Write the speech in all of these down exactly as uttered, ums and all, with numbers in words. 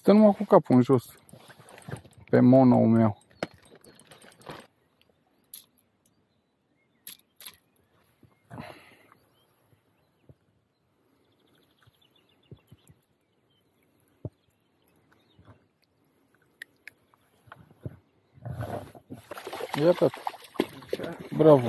Stă numai cu capul în jos. Pe mono-ul meu. Iată. Bravo.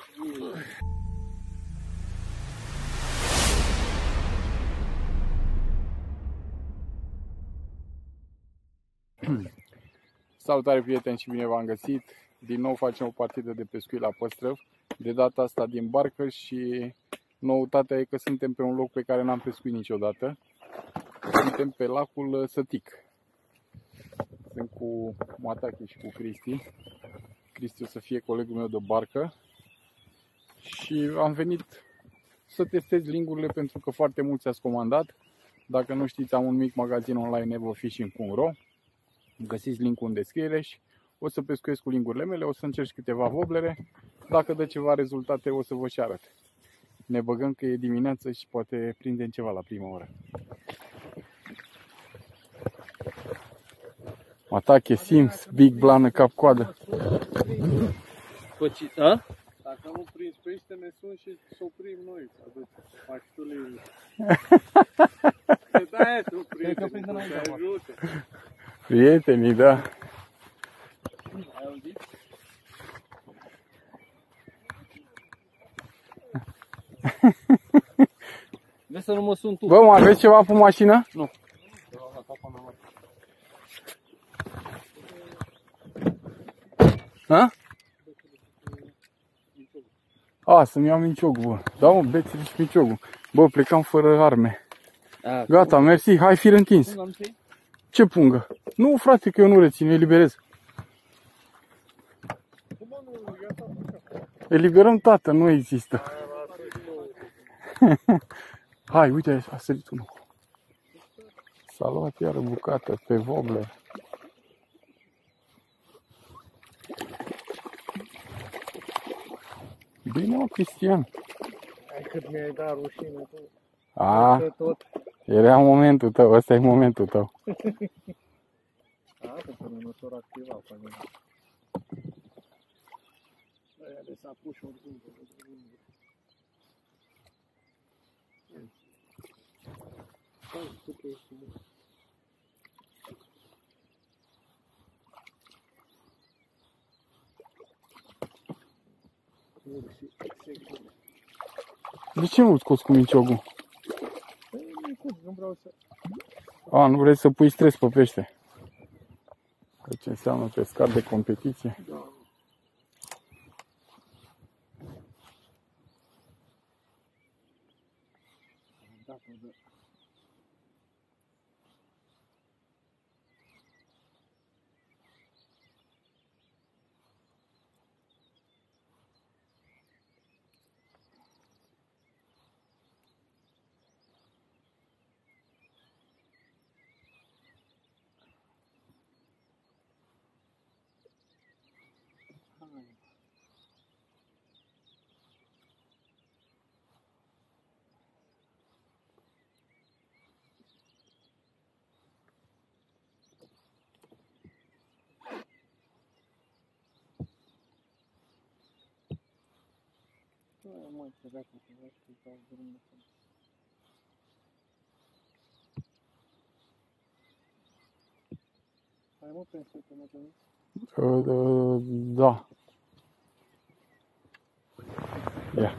Salutare prieteni și bine v-am găsit. Din nou facem o partidă de pescuit la păstrăv. De data asta din barcă și noutatea e că suntem pe un loc pe care n-am pescuit niciodată. Suntem pe lacul Sătic. Sunt cu Matache și cu Cristi. Cristi o să fie colegul meu de barcă. Și am venit să testez lingurile pentru că foarte mulți ați comandat. Dacă nu știți, am un mic magazin online evofishing punct ro. Găsiți linkul în descriere și o să pescuiesc cu lingurile mele, o să încerc câteva voblere. Dacă dă ceva rezultate, o să vă și arăt. Ne băgăm că e dimineață și poate prindem ceva la prima oră. Matache, Sims, Big Blană, cap-coadă. A? Dacă nu prinzi pește, ne sun și să oprim noi. Faci tu linii. Că de-aia tu prinzi, te ajută. Prietenii, da. Ai auzit? Vezi să nu mă sun tu. Bă, mai aveți ceva pe mașină? Nu. Ha? A, să-mi iau minciogul, bă. Da, mă, bețele și minciogul. Bă, plecam fără arme. A, Gata, mersi, hai, fir întins. Ce pungă? Nu, frate, că eu nu rețin, eliberez. Eliberăm, tată, nu există. Hai, uite, a sărit unul. S-a luat iară bucată pe voble. Bine, mă, Cristian. Ai cât mi-ai dat rușine tu. A, Tot. era momentul tău, ăsta e momentul tău. A, că pe măsor activa pe mine. Aia de s-a pus și oricum. Hai, cât ești bun. De ce nu scoți cu minciogul? Nu vreau să... A, nu vrei să pui stres pe pește? Ce înseamnă pescar de competiție? Da. Da, da. Nu mai trebuia să fac că dau drumul. Ai mă pensat că mă trebuie? Da. Ia.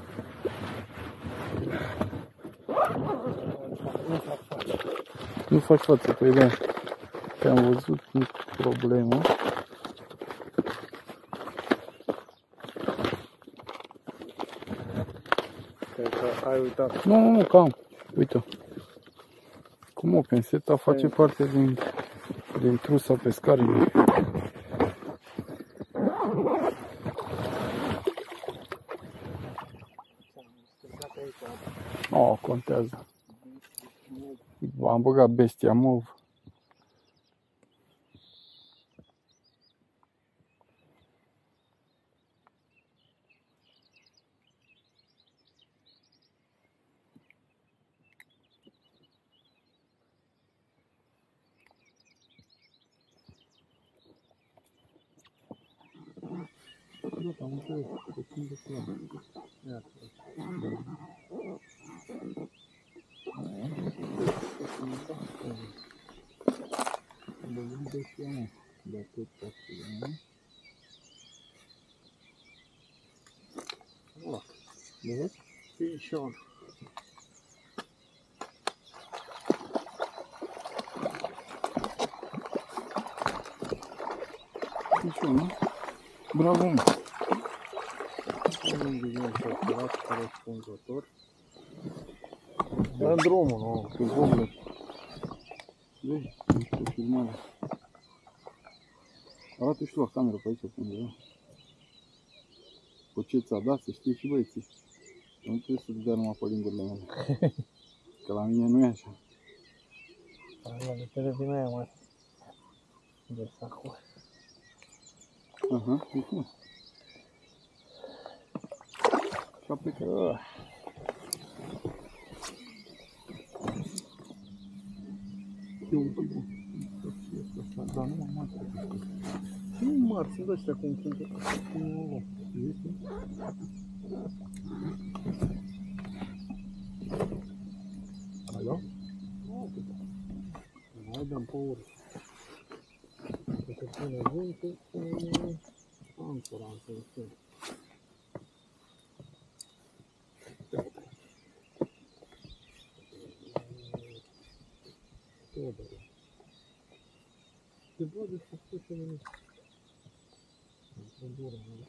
Nu faci față, păi da. Te-am văzut, nu problemă. Cred că ai uitat. Nu, nu, nu, cam. Uite. Cum o penseta face parte din, din trusa pescarilor. Oh, contează. Am băgat bestia mov. văzut, am înțeles. Pe cinci de kilometri. Iată. Am văzut de și eu, de atât posibil. Ăla. Vezi? Fișor. Fișor, nu? Bravo, mă! Un ingredient calculat corespunzător. Dă drumul, nu? Pe vorbă. Vezi? Este filmare. Arată și la cameră pe aici, pe undeva. Cu ce ți-a dat, să știi și băieții. Nu trebuie să-ți dea numai pe lingurile mele. Că la mine nu e așa. Aia, de televine aia mai. De sacu. Aha, e frumos. Și a plecat. E un pic bun. Dar nu mă mai trebuie. Nu mari, sunt ăștia cum sunt. Nu, Alo? mai dăm pe urmă. Că se pune vântul cu ancora în sensul. Se bage să spuse nimic. Într-o dură, nu?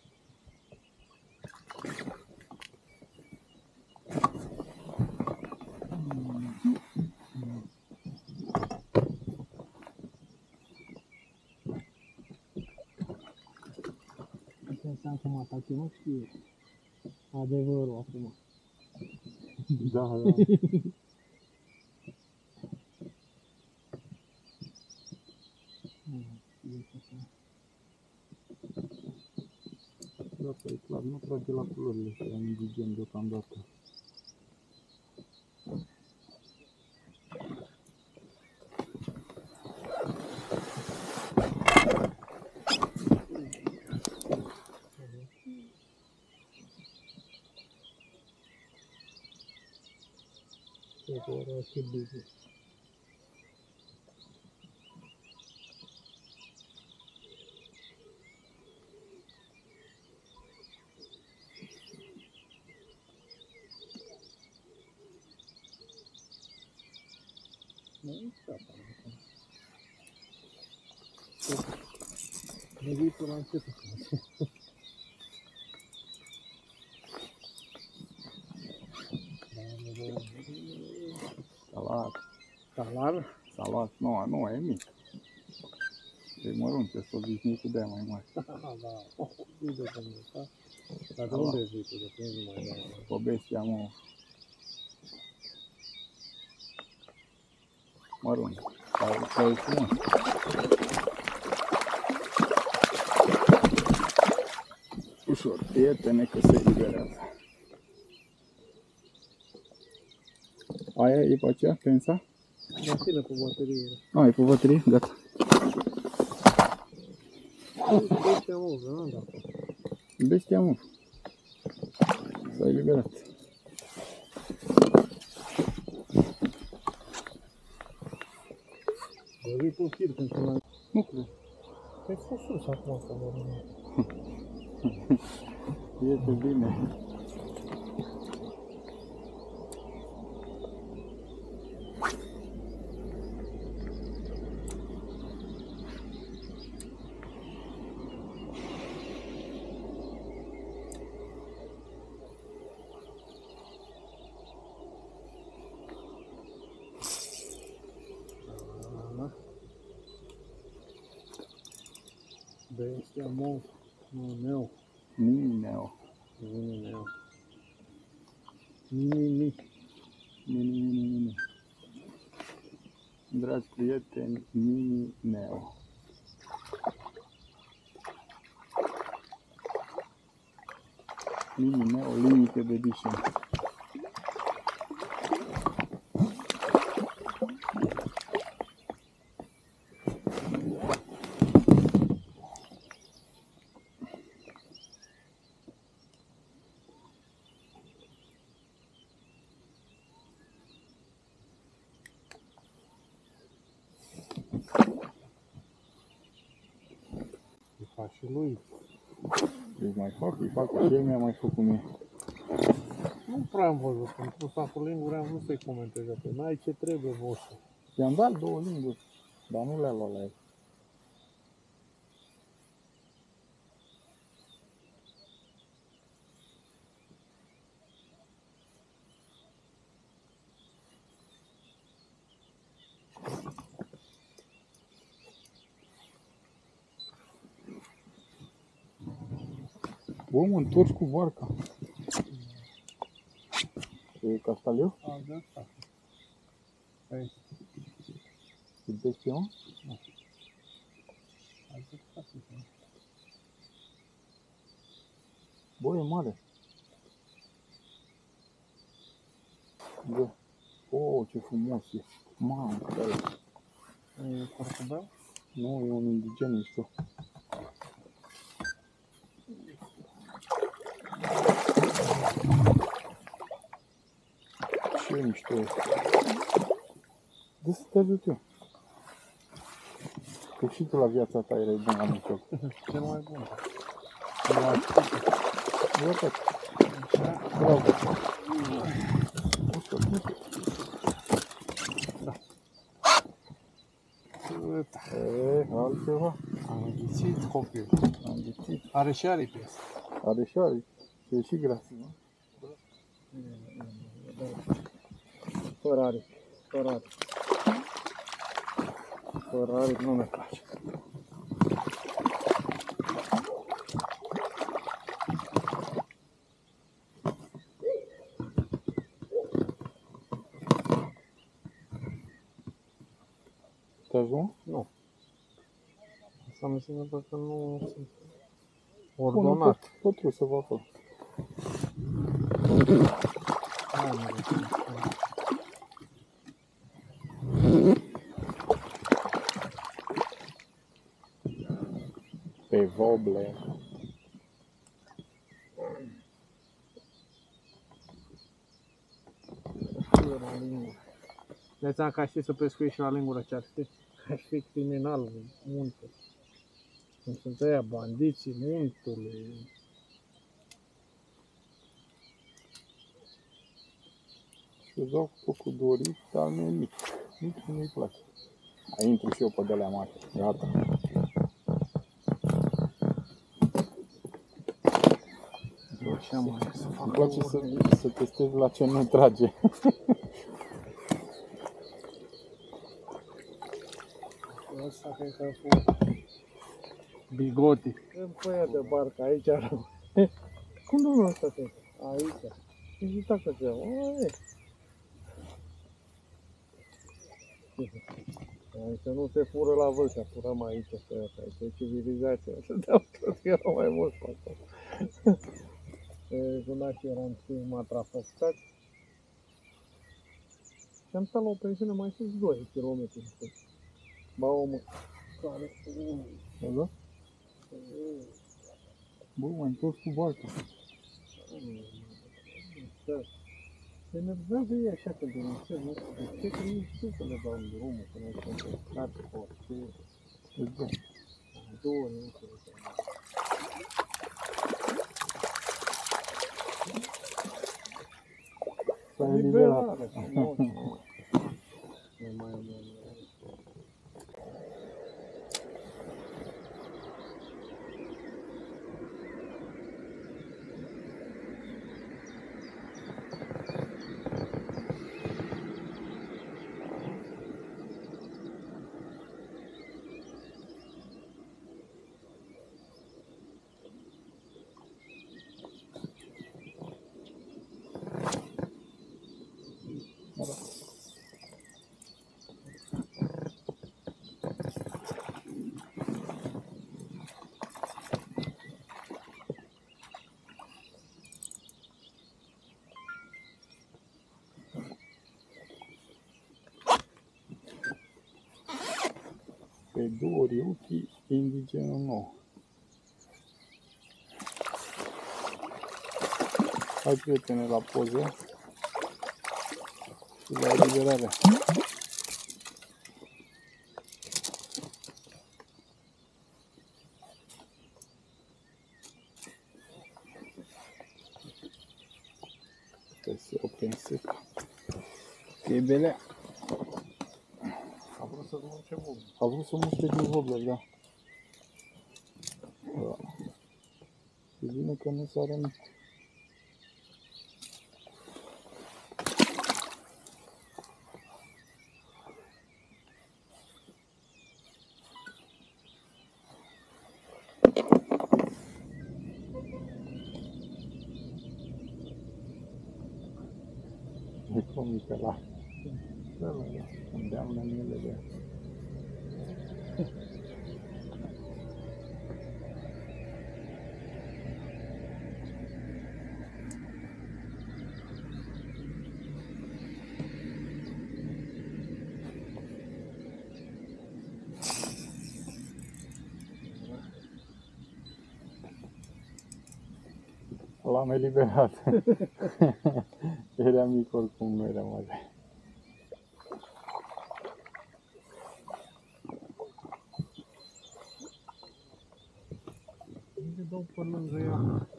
Asta înseamnă că mă atache, nu știu adevărul acum. Da, da. Da, e clar, nu trage la culorile astea, indigent deocamdată. Cred că era și busy. Nu e asta. Ne vii până la ce să faci? Salat. Talar? Salat, nu, nu, e mic. E mărunt, e obișnuit de aia mai mare. Da, da. Uite cum e, da? Dar de unde vii tu? De când nu mai dai? O bestia, mă. Mărunt. Dar e frumos. Ușor, prietene, că se eliberează. Aia e pe aceea, tensa? Mașină cu baterie. A, e pe baterie? Gata. Bestia mă, nu da. Bestia, mă. S-a eliberat. Bă, vii pe fir când se mai... Nu cred. Păi fost sus acum să vorbim. Iese bine. Bestia mă, nu meu. Mineo. Nu meu. Nimic. Mini, mini, mini. Dragi prieteni, mini neo. Mini neo limited edition. ca și lui. Deci mai fac, îi fac și el mi-a mai făcut mie. Nu prea am văzut, pentru ăsta cu linguri am vrut să-i comentez, că n-ai ce trebuie vostru. I-am dat două linguri, dar nu le-a luat la el. Bă, mă întorci cu barca. E Castaliu? A, de asta. Păi, Iubești eu? a zis că să fie. Bă, e mare. Bă. Oh, ce frumos e. Mamă, cât are. E portubel? Nu, e un indigen mișto. Ce mișto e. De să te ajut eu. Că și tu la viața ta erai bun la microc. Cel mai bun. Ia tot. Bravo. Uite, uite. E, altceva. Am înghițit copilul. Am ghițit. Are și aripi asta. Are și aripi. Și e și gras. Fără aripi. Fără aripi. Fără aripi nu ne place. Te ajung? Nu. Asta mi se întâmplă că nu sunt Pune ordonat. tot, tot eu să vă acolo. Pe voble. De seama că aș ști să pescuiești și la lingură ce ar fi. Aș fi criminal în munte. Cum sunt ăia bandiții muntului. Și eu dau cu dorit, dar nu e mic. Nici nu-i place. A, intru și eu pe de-alea mari. Gata. Așa mai să fac. Îmi place să, să testez la ce nu trage. Asta cred că a fost Bigoti. În păia de barcă, aici rău. Cum domnul ăsta te? Aici. Și tacă ce iau. Aici nu se fură la vâlcea, furăm aici, pe asta. Aici e civilizația. Să dau tot, că erau mai mulți pe acolo. Zona și eram cinci matrafăxați. Și am stat la o pensiune mai sus doi kilometri. Ba omul care... Da? Bă, mai întorc cu barca. Se enervează ei așa că de nițel, nu știu de ce, că nu știu să le dau în drumul, că nu știu să state pe orice. Exact. Două ori, nu știu de ce. S-a eliberat. Nu mai am. Pe două Ryuki, indigenul nou. Hai, prietene, la poză și la eliberare. prieteni, seca. Chebele. A vrut să muște bun. A vrut să muște din vorbele, da. Da. E bine că nu sare mic. E comică la... Da, da, da. Îndeamnă mele de... L-am eliberat. Era mic oricum, nu era mare. Unde dau pe lângă ea?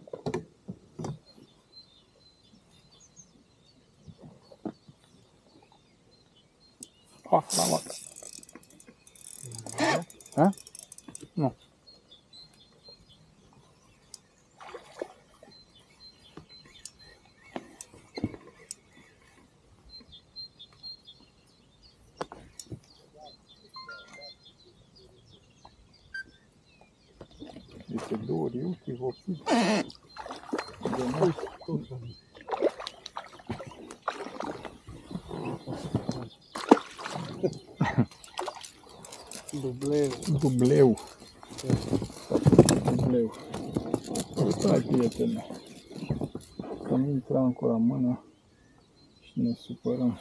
Ah, l-am luat. Ha? Nu. Este două riuchi vopsite. De noi tot. Dubleu. Dubleu. Dubleu. Stai, prietene. Că nu intra încă în mână și ne supărăm.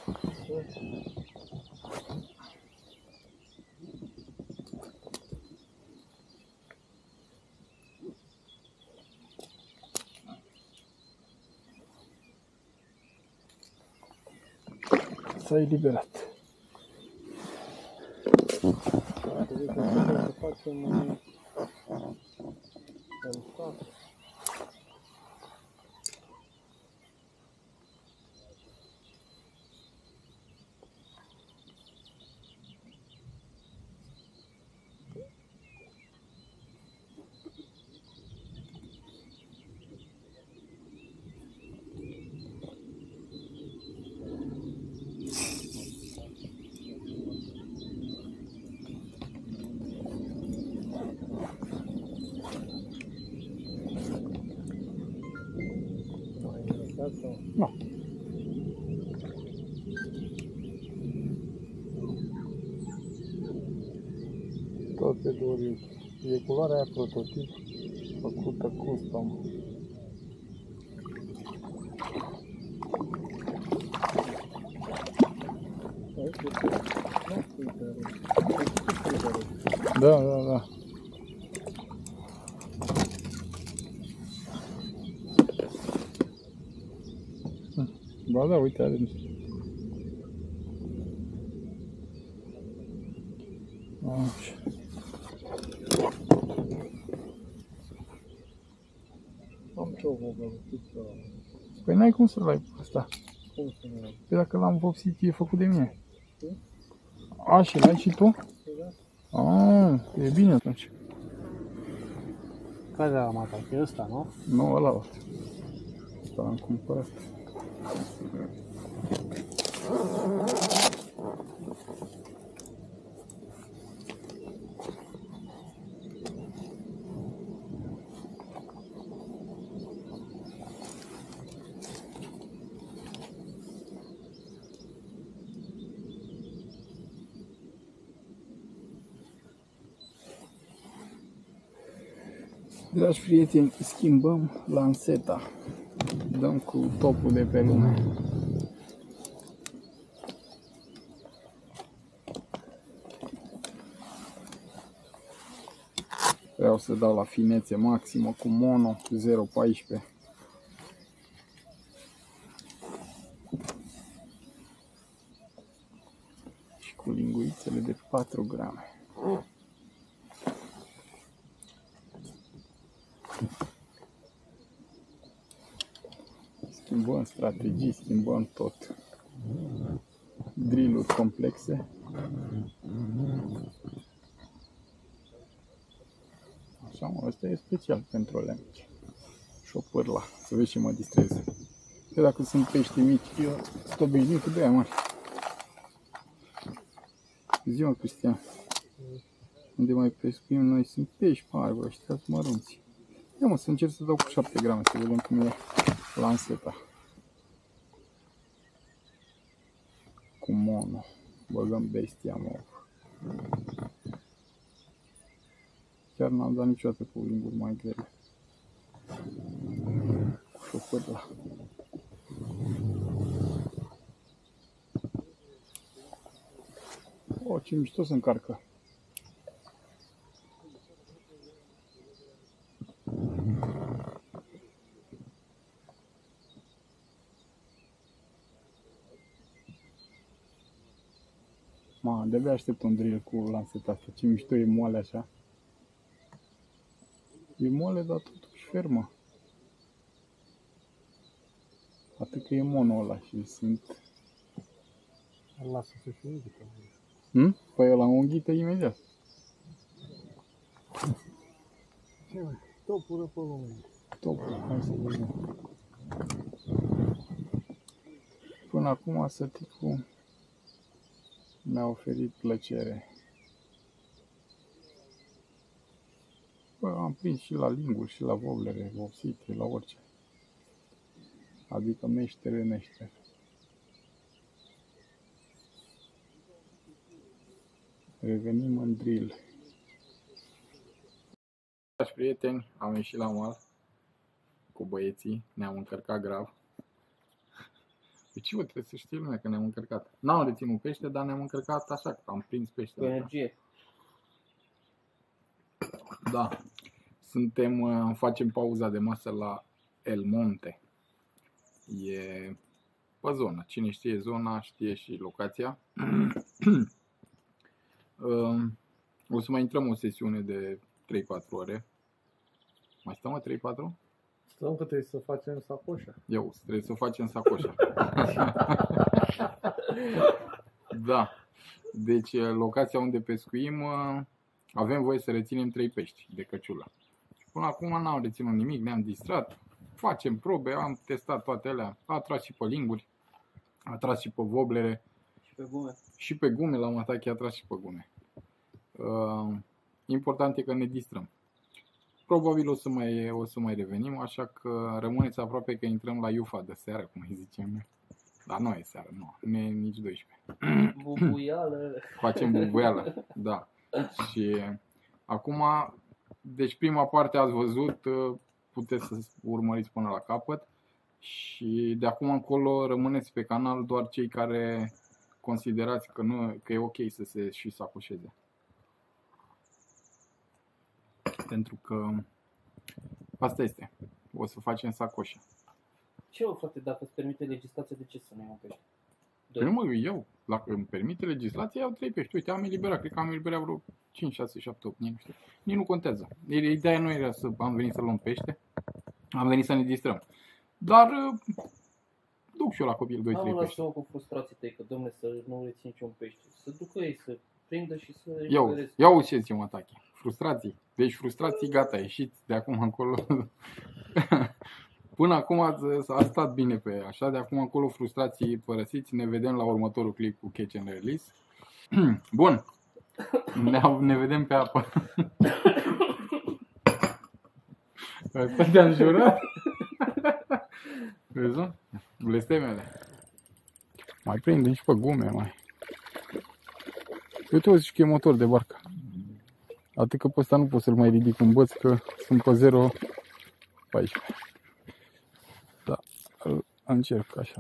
S-a eliberat. Trebuie să facem un stat. Nu. Tot pe două riuchi. E culoarea aia prototip făcută custom. Da, da, da. Ba da, uite, are niște. Așa. Am ce o vorbă, pizza. Păi n-ai cum să-l ai pe ăsta. Cum să nu am? Păi dacă l-am vopsit, e făcut de mine. A, și l-ai și tu? Da. A, e bine atunci. Care am atacat? E ăsta, nu? Nu, ăla alt. Ăsta l-am cumpărat. Dragi prieteni, schimbăm lanseta. Dăm cu topul de pe lume. Vreau să dau la finețe maximă cu mono zero virgulă paisprezece. Și cu linguițele de patru grame. Schimbăm strategii, schimbăm tot. Drill-uri complexe. Așa, mă, ăsta e special pentru alea mici. Și o pârla, să vezi ce mă distreze. Că dacă sunt pești mici, eu sunt obișnuit cu de-aia mari. Zi-mă, Cristian. Unde mai pescuim noi sunt pești mari, bă, ăștia sunt mărunți. Ia mă, să încerc să dau cu șapte grame, să vedem cum e lanseta. Cu mono. Băgăm bestia, mă. Chiar n-am dat niciodată cu linguri mai grele. Cu șopârla. O, ce mișto se încarcă. Ma, de-abia aștept un drill cu lanseta asta. Ce mișto e moale așa. E moale, dar totuși fermă. Atât că e mono ăla și sunt... Îl lasă să fie unghită. Hmm? Păi ăla unghită imediat. Ce mai? Topură pe lume. Topul, hai să vedem. Până acum săticul mi-a oferit plăcere. Bă, am prins și la linguri, și la voblere, vopsite, la orice. Adică meștere, meștere. Revenim în drill. Dragi prieteni, am ieșit la mal cu băieții, ne-am încărcat grav. De ce, bă, trebuie să știe lumea că ne-am încărcat? N-am reținut pește, dar ne-am încărcat așa, că am prins pește. Cu energie. Da. Suntem, facem pauza de masă la El Monte. E pe zonă. Cine știe zona, știe și locația. O să mai intrăm o sesiune de trei patru ore. Mai stăm, mă, trei patru? Stăm că trebuie să facem sacoșa. Eu, trebuie să facem sacoșa. Da. Deci, locația unde pescuim, avem voie să reținem trei pești de căciulă. Până acum n-am reținut nimic, ne-am distrat. Facem probe, am testat toate alea. A tras și pe linguri, a tras și pe voblere. Și pe gume. Și pe gume, la un atac a tras și pe gume. Uh, important e că ne distrăm. Probabil o să mai, o să mai revenim, așa că rămâneți aproape că intrăm la iufa de seară, cum îi zicem. Dar nu e seară, nu, nu e nici douăsprezece. Bubuială. Facem bubuială, da. Și acum, deci prima parte ați văzut, puteți să urmăriți până la capăt. Și de acum încolo rămâneți pe canal doar cei care considerați că, nu, că e ok să se și sacoșeze. Pentru că asta este. O să facem sacoșa. Ce, o, frate, dacă îți permite legislația, de ce să ne iau pește? Păi nu, mă, eu, dacă îmi permite legislația, iau trei pești. Uite, am eliberat, cred că am eliberat vreo cinci, șase, șapte, opt, nu știu. Nici nu contează. Ideea nu era să am venit să luăm pește, am venit să ne distrăm. Dar duc și eu la copil doi trei pești. Am cu frustrații tăi, că domne, să nu rețin niciun pește. Să ducă ei, să prindă și să Iau, elibereze. ia uite ce mă atache. Frustrații. Deci frustrații, gata, ieșiți de acum încolo. Până acum a stat bine pe așa, de acum încolo frustrații părăsiți. Ne vedem la următorul clip cu Catch and Release. Bun. Ne, ne vedem pe apă. Asta te-am jurat? Vezi, nu? Blestemele. Mai prinde și pe gume, mai. Uite, o zici că e motor de barcă. Atât că pe ăsta nu pot să-l mai ridic în băț, că sunt pe zero virgulă paisprezece. Da, îl încerc așa.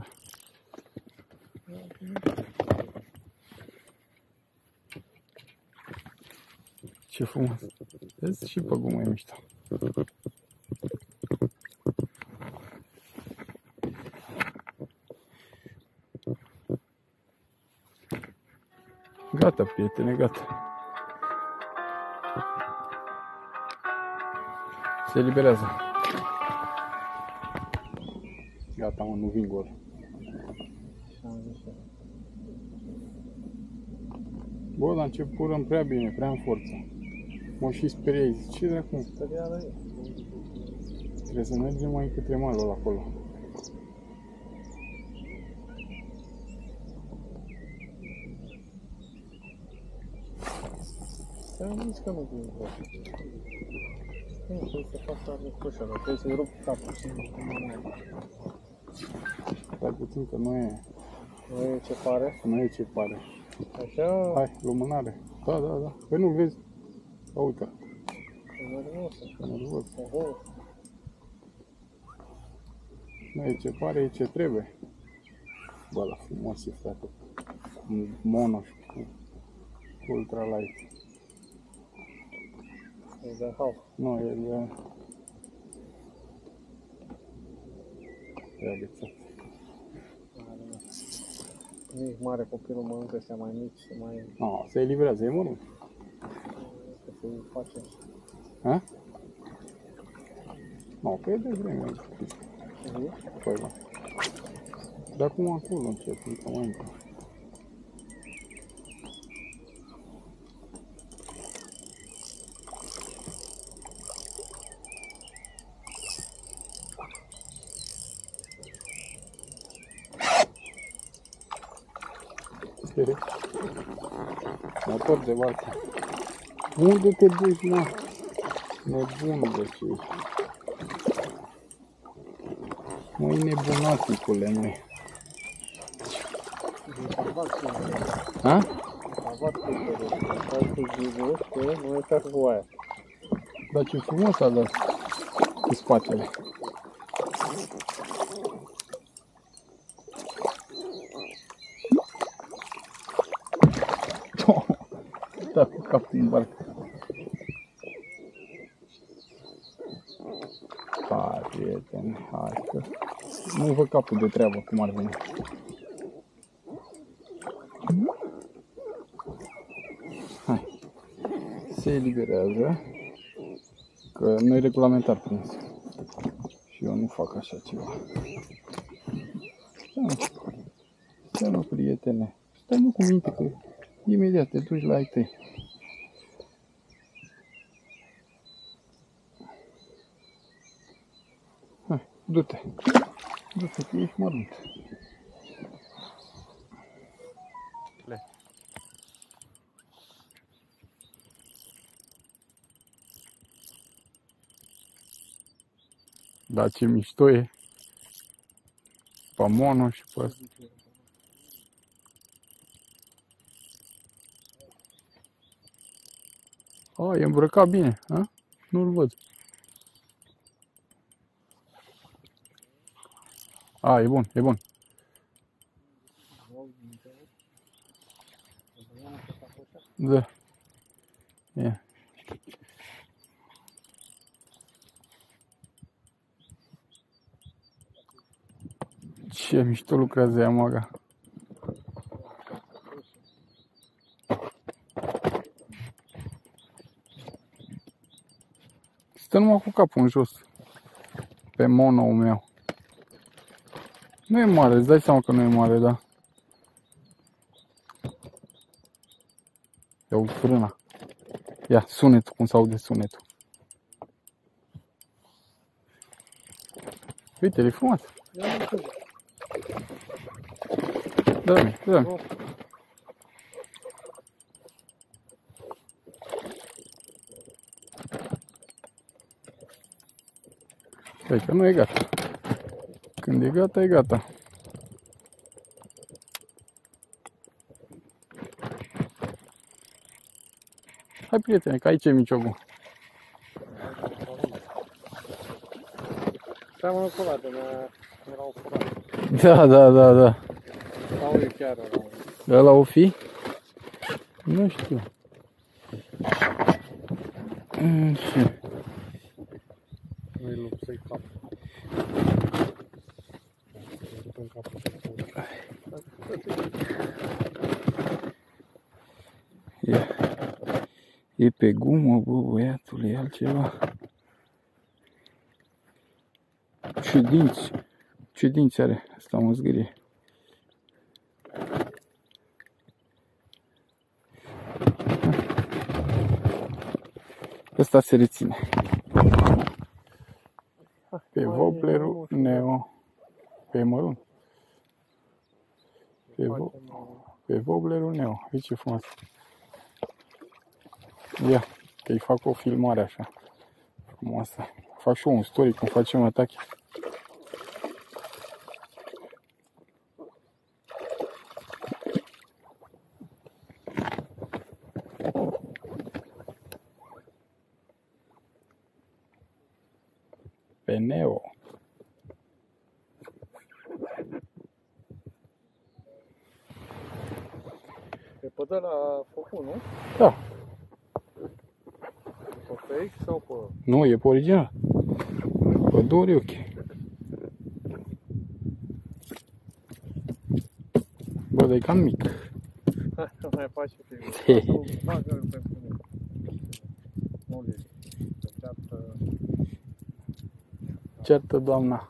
Ce frumos. Vezi, și pe gumă e mișto. Gata, prietene, gata. Se eliberează. Gata, mă, nu vin gol. Bă, dar începurăm prea bine, prea în forță. Mă și speriai, zic, ce dracu? Speriară e. Trebuie să mergem mai către malul acolo. Ți-am zis că nu vin gol. Nu, trebuie să fac arme cu așa, trebuie să-i rup capul singur, cum nu mai. Stai puțin că nu e, Nu e ce pare? nu e ce pare. Așa? Hai, lumânare. Da, da, da. Păi nu vezi? Da, uite. E nervos. E nervos. Oho. Nu e ce pare, e ce trebuie. Bă, la frumos e, frate. Cu mono și cu ultralight. E de hau. Nu, e de... E agățat. Nici mare copilul mănâncă ăștia mai mici și mai... No, se eliberează, e mărunt. Că se face. Ha? No, pe e de vreme. Știi? Păi, da. Dar acum acolo încep, încă mai încă. Motor de barcă. Unde te duci, mă? Nebun, bă, ce ești. Măi, nebunaticule, măi. E salvat cu ele. Ha? E salvat cu ele. Stai cu ghidul, că nu e ca cu aia. Dar ce frumos a dat cu spatele. Da, cu capul în barcă. Hai, prieteni, hai că nu văd capul de treabă cum ar veni. Hai, se eliberează, că nu e regulamentar prins. Și eu nu fac așa ceva. Stai, stai mă, prietene, stai mă cu minte că imediat te duci la ai tăi. Hai, du-te, du-te că ești mărunt. Da, ce mișto e. Pe mono și pe ăsta. A, e îmbrăcat bine, a? Nu-l văd. A, e bun, e bun. Da. Ia. Ce mișto lucrează Yamaga. Stă numai cu capul în jos. Pe mono-ul meu. Nu e mare, îți dai seama că nu e mare, da. Ia uite frâna. Ia, sunetul, cum s-aude sunetul. Uite, e frumos. Dă-mi, dă-mi. Stai că nu e gata. Când e gata, e gata. Hai, prietene, că aici e miciogul. Seamănă cu ăla de la... erau furate. Da, da, da, da. Sau e chiar ăla. Ăla o fi? Nu știu. Așa. Nu-i lup să-i cap. Să-i duc în capul. Ia. E pe gumă, bă, băiatul, e altceva. Ce dinți, Ce dinți are? Asta mă zgârie. Ăsta se reține. Pe wobblerul Neo. Pe mărunt. Pe, vo pe wobblerul Neo. Uite ce frumos. Ia, că-i fac o filmare așa. Frumoasă. Fac și eu un story cum facem atache. Pe Neo. Pe pădă la făcut, nu? Da. Pe fake sau pe... Nu, e pe original. Pe două ochi. Bă, dar e cam mic. Hai să mai faci filmul. Bagă-l pentru mine. Nu le ceartă... Ceartă doamna.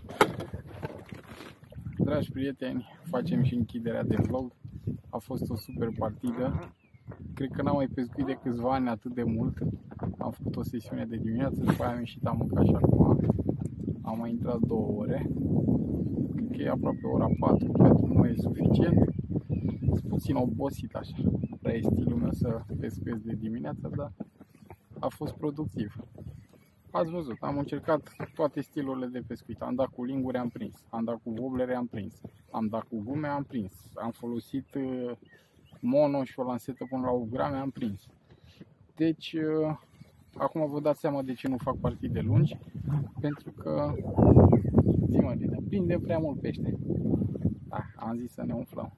Dragi prieteni, facem și închiderea de vlog. A fost o super partidă. Cred că n-am mai pescuit de câțiva ani atât de mult. Am făcut o sesiune de dimineață, după aia am ieșit, am mâncat și acum am mai intrat două ore. Cred că e aproape ora patru, pentru noi e suficient. Sunt puțin obosit așa. Nu prea e stilul meu să pescuiesc de dimineață, dar a fost productiv. Ați văzut, am încercat toate stilurile de pescuit. Am dat cu linguri, am prins. Am dat cu wobblere, am prins. Am dat cu gume, am prins. Am folosit mono și o lansetă până la opt grame, am prins. Deci, acum vă dați seama de ce nu fac partide lungi. Pentru că, zi-mă, prinde prea mult pește. Da, am zis să ne umflăm.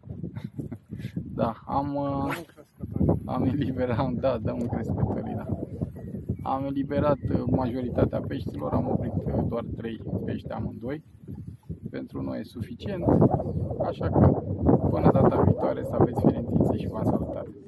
Da, am, am eliberat, da, dăm în crescătorii, da. Am eliberat majoritatea peștilor, am oprit doar trei pești amândoi. Pentru noi e suficient, așa că până data viitoare să aveți firentințe și v-am salutat.